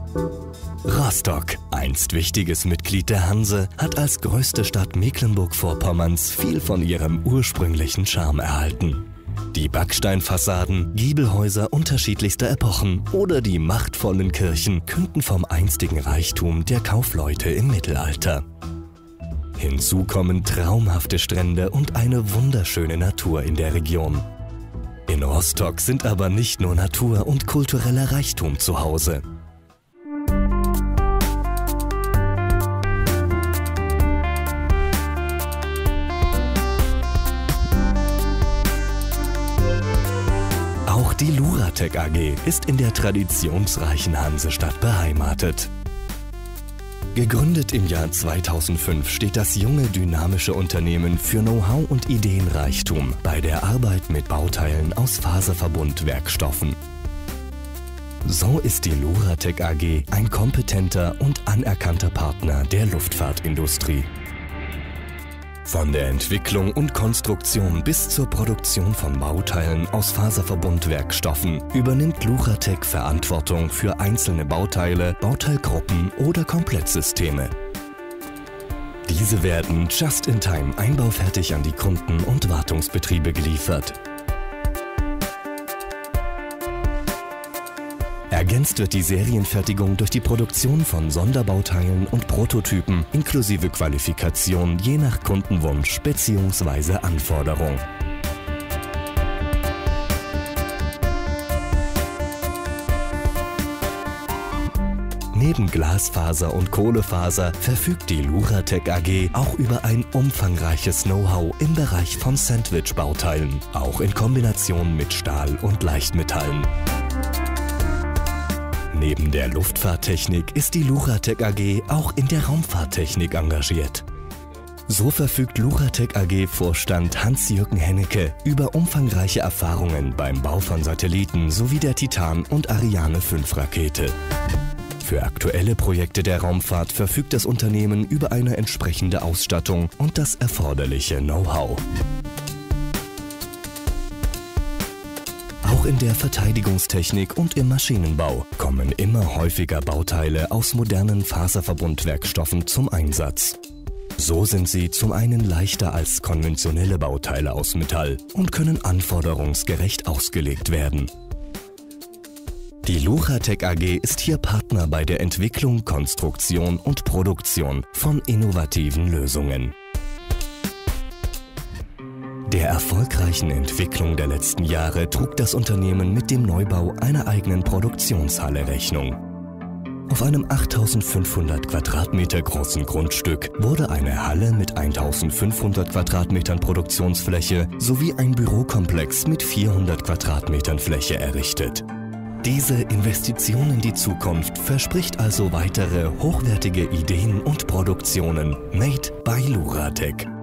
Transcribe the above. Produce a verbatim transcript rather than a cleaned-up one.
Rostock, einst wichtiges Mitglied der Hanse, hat als größte Stadt Mecklenburg-Vorpommerns viel von ihrem ursprünglichen Charme erhalten. Die Backsteinfassaden, Giebelhäuser unterschiedlichster Epochen oder die machtvollen Kirchen künden vom einstigen Reichtum der Kaufleute im Mittelalter. Hinzu kommen traumhafte Strände und eine wunderschöne Natur in der Region. In Rostock sind aber nicht nur Natur und kultureller Reichtum zu Hause. Auch die Luratec A G ist in der traditionsreichen Hansestadt beheimatet. Gegründet im Jahr zweitausendfünf steht das junge, dynamische Unternehmen für Know-how und Ideenreichtum bei der Arbeit mit Bauteilen aus Faserverbundwerkstoffen. So ist die Luratec A G ein kompetenter und anerkannter Partner der Luftfahrtindustrie. Von der Entwicklung und Konstruktion bis zur Produktion von Bauteilen aus Faserverbundwerkstoffen übernimmt Luratec Verantwortung für einzelne Bauteile, Bauteilgruppen oder Komplettsysteme. Diese werden just in time einbaufertig an die Kunden und Wartungsbetriebe geliefert. Ergänzt wird die Serienfertigung durch die Produktion von Sonderbauteilen und Prototypen inklusive Qualifikation je nach Kundenwunsch bzw. Anforderung. Neben Glasfaser und Kohlefaser verfügt die Luratec A G auch über ein umfangreiches Know-how im Bereich von Sandwich-Bauteilen, auch in Kombination mit Stahl und Leichtmetallen. Neben der Luftfahrttechnik ist die Luratec A G auch in der Raumfahrttechnik engagiert. So verfügt Luratec A G-Vorstand Hans-Jürgen Hennecke über umfangreiche Erfahrungen beim Bau von Satelliten sowie der Titan- und Ariane fünf Rakete. Für aktuelle Projekte der Raumfahrt verfügt das Unternehmen über eine entsprechende Ausstattung und das erforderliche Know-how. Auch in der Verteidigungstechnik und im Maschinenbau kommen immer häufiger Bauteile aus modernen Faserverbundwerkstoffen zum Einsatz. So sind sie zum einen leichter als konventionelle Bauteile aus Metall und können anforderungsgerecht ausgelegt werden. Die Luratec A G ist hier Partner bei der Entwicklung, Konstruktion und Produktion von innovativen Lösungen. Der erfolgreichen Entwicklung der letzten Jahre trug das Unternehmen mit dem Neubau einer eigenen Produktionshalle Rechnung. Auf einem achttausendfünfhundert Quadratmeter großen Grundstück wurde eine Halle mit eintausendfünfhundert Quadratmetern Produktionsfläche sowie ein Bürokomplex mit vierhundert Quadratmetern Fläche errichtet. Diese Investition in die Zukunft verspricht also weitere hochwertige Ideen und Produktionen made by Luratec.